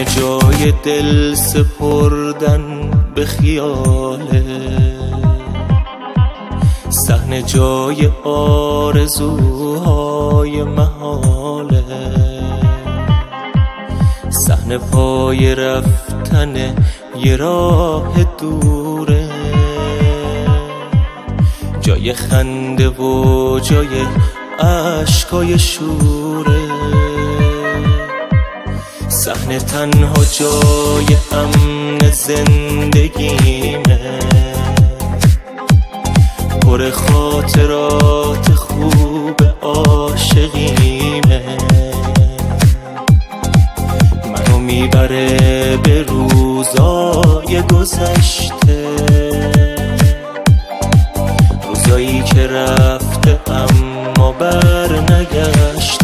صحنه جای دل سپردن به خیاله، صحنه جای آرزوهای محاله، صحنه پای رفتن یه راه دوره، جای خنده و جای عشقای شوره، صحنه تنها جای امن زندگیمه، پر خاطرات خوب عاشقیمه، منو میبره به روزای گذشته، روزایی که رفته اما بر نگشته.